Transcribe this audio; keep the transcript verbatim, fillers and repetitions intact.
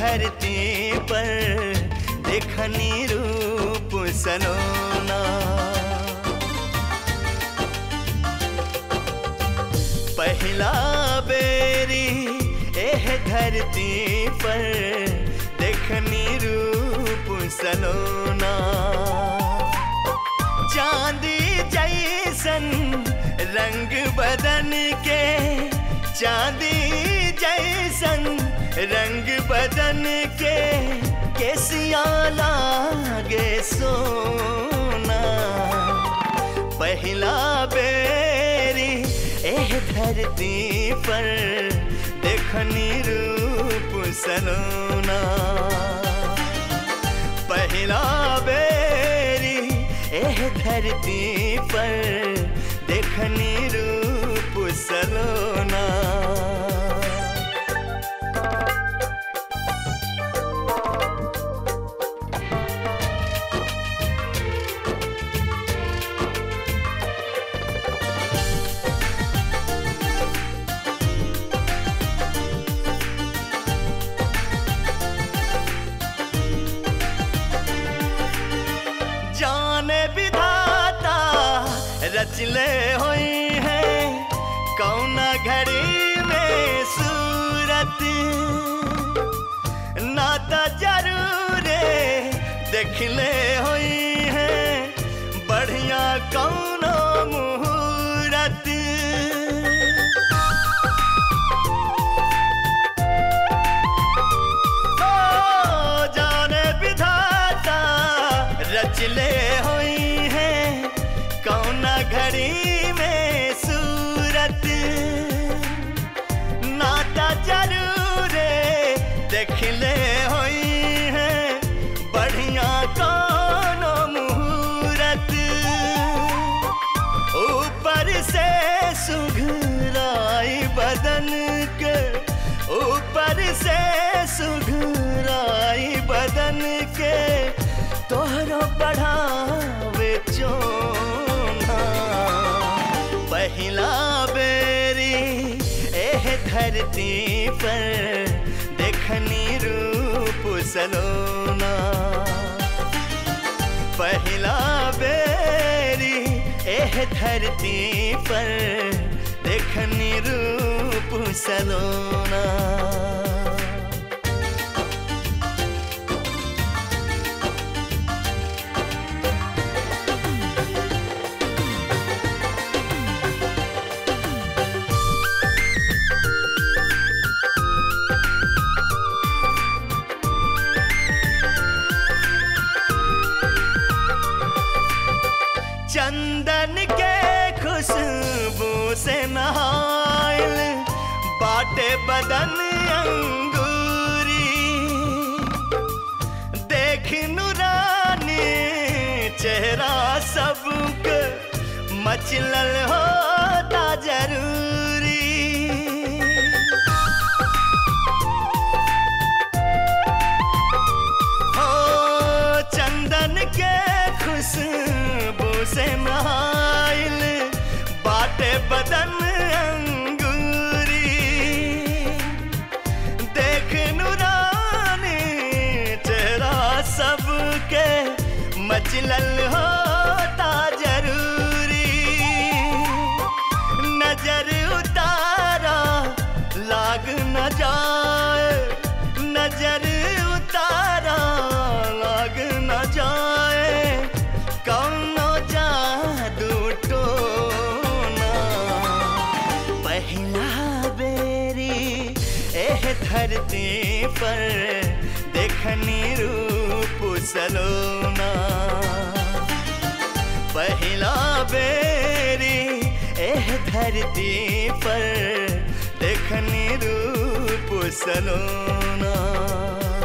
धरती पर देखनी रूप सलोना। पहला बेरी एह धरती पर देखनी रूप सलोना। चांदी जैसन रंग बदन के, चांदी जैसन रंग बदन के, केसिया लागे सोना। पहला बेरी एह धरती पर देखनी रूप सलोना। पहला बेरी एह धरती पर देखनी रूप सलोना। जाने विधाता रचले हुई है कौना घड़ी में सूरत। नाता जरूर देखले हुई है बढ़िया कौनो मुहूर्त। ओ जाने विधाता रचले हुई है कौना घड़ी में सूरत। नाता जरूर देखले हुई है बढ़िया कौनो मुहूर्त। ऊपर से सुघराई बदन के, ऊपर से सुघराई बदन के, तोहरो बढ़ावे चोना। पहला बेरी एह धरती पर देखनी रूप सलोना। पहला बेरी एह धरती पर देखनी रूप सलोना। चंदन के खुशबू से नहाइल बाटे बदन अंगूरी। देख नूरानी चेहरा सबके मचलल होता जरूरी। हो चंदन के खुशबू से नहाइल बाटे बदन अंगूरी। देख नूरानी चेहरा सबके मचलल होता जरूरी। नजर उतारा लाग न जाए, नजर उतारा लाग न जाए कौनो जादू टोना। पहला बेरी एह धरती पर देखनी रूप सलोना। पहला बेरी एह धरती पर देखनी रूप सलोना।